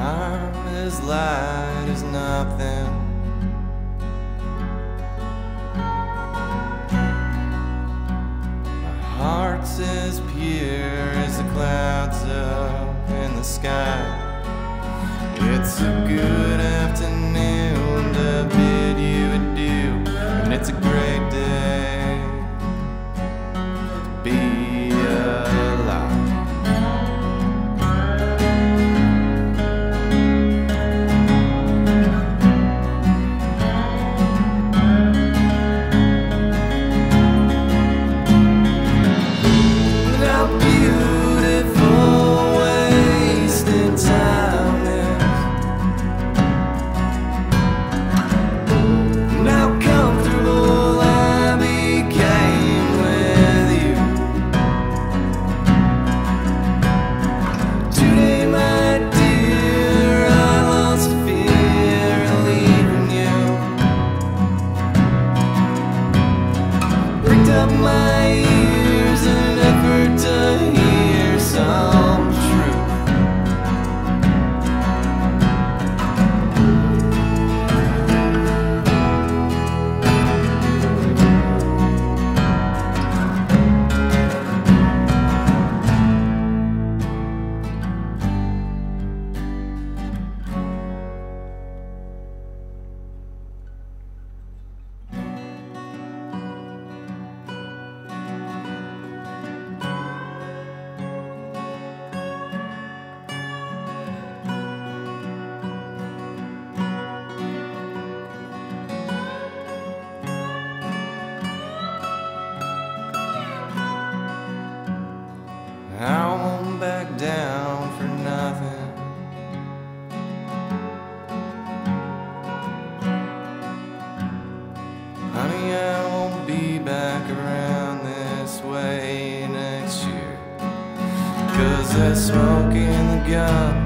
I'm as light as nothing. My heart's as pure as the clouds up in the sky. It's a good afternoon to bid you adieu, and it's a great day to be alive. How beautiful wasted time is, and how comfortable I became with you. Today, my dear, I lost fear of leaving you. Pricked up my ears in an effort to hear some truth. I won't back down for nothing. Honey, I won't be back around this way next year, 'cause that smoke in the gun